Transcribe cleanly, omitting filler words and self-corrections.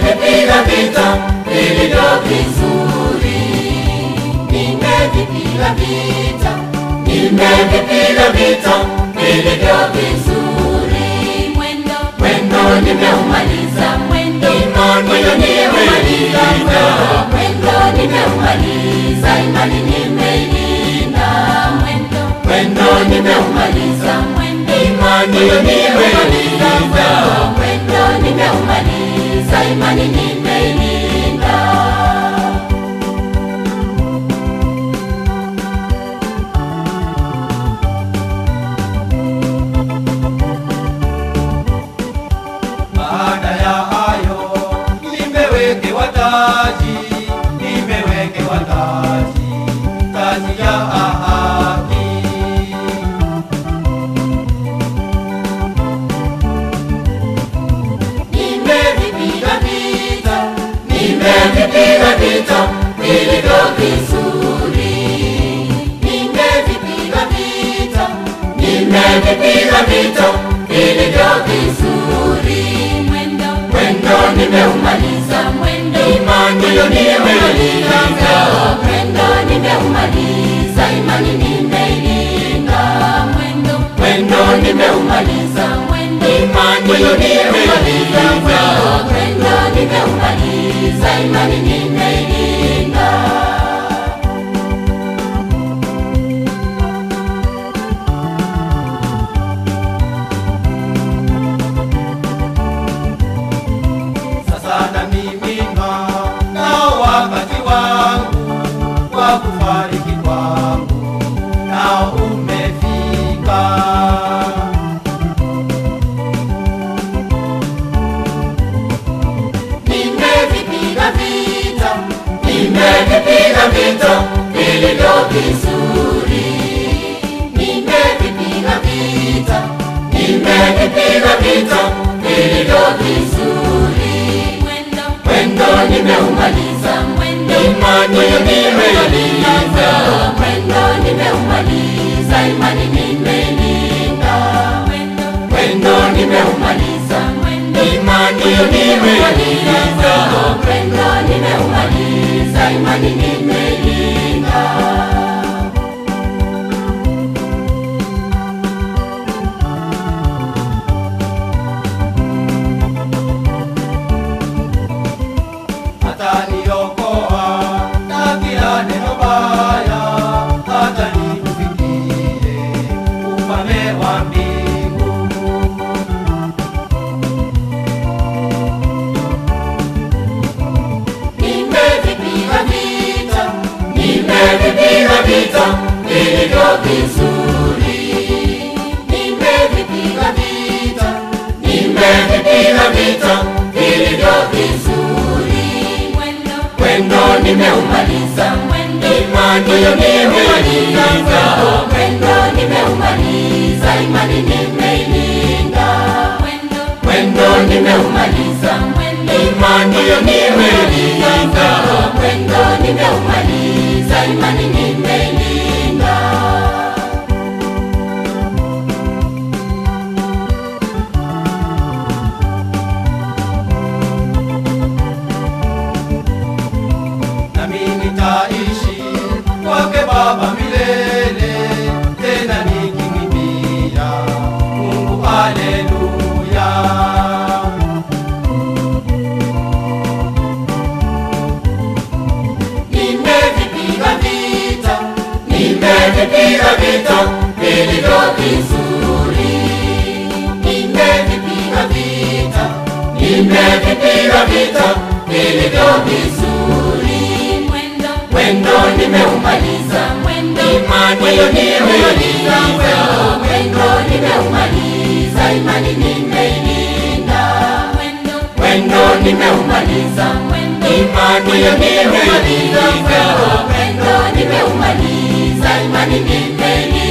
Nimevipiga vita vilivyo vizuri, nimevipiga vita, nimevipiga vita vilivyo vizuri. Mwendo nimeumaliza, imani nimeumaliza, mwendo nimeumaliza, imani nimeilinda. Mwendo nimeumaliza, imani nimeumaliza, mwendo nimeumaliza, imani nimeilinda. Baada ya hayo nimewekewa taji, nimewekewa taji, taji ya haki. Nimevipiga vita, nimevipiga vita vilivyo vizuri, nimevipiga vita, nimevipiga vita vilivyo vizuri. Mwendo nimeumaliza, imani nimeumaliza, mwendo nimeumaliza, imani nimeilinda. Mwendo nimeumaliza, imani nimeumaliza, mwendo nimeumaliza, imani nimeilinda. Kufariki kwangu nao umefika. Nimevipiga vita, nimevipiga vita vilivyo vizuri, nimevipiga vita, nimevipiga vita vilivyo vizuri. Mwendo nimeumaliza, imani nimeumaliza, mwendo nimeumaliza, imani nimeilinda. Mwendo nimeumaliza, imani nimeumaliza, mwendo nimeumaliza, imani nimeilinda. Ataniokoa na kila neno baya, hata nikufikie ufalme wa mbingu. Nimevipiga vita, nimevipiga vita vilivyo vizuri, nimevipiga vita, nimevipiga vita vilivyo vizuri. Mwendo nimeumaliza, imani nimeumaliza, mwendo nimeumaliza, imani nimeilinda. Mwendo nimeumaliza, imani nimeumaliza, mwendo nimeumaliza, imani nimeilinda. Nitaishi kwake Baba milele, tena nikimwimbia Mungu haleluya. Nimevipiga vita, nimevipiga vita vilivyo vizuri, nimevipiga vita, nimevipiga vita vilivyo vizuri. Mwendo nimeumaliza, imani nimeumaliza, mwendo nimeumaliza, imani nimeilinda. Mwendo nimeumaliza, imani nimeumaliza, mwendo nimeumaliza, imani nimeilinda.